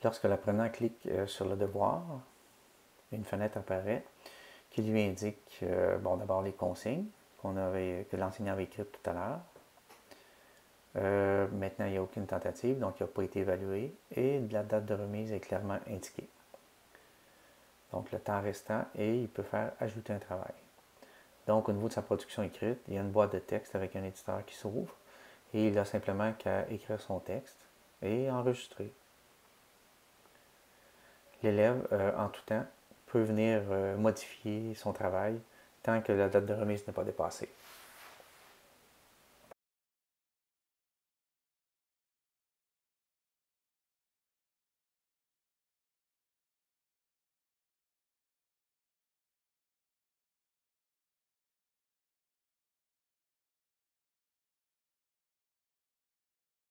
Lorsque l'apprenant clique sur le devoir, une fenêtre apparaît qui lui indique bon, d'abord les consignes que l'enseignant avait écrites tout à l'heure. Maintenant, il n'y a aucune tentative, donc il n'a pas été évalué et la date de remise est clairement indiquée. Donc le temps restant et il peut faire ajouter un travail. Donc au niveau de sa production écrite, il y a une boîte de texte avec un éditeur qui s'ouvre et il a simplement qu'à écrire son texte et enregistrer. L'élève, en tout temps, peut venir modifier son travail tant que la date de remise n'est pas dépassée.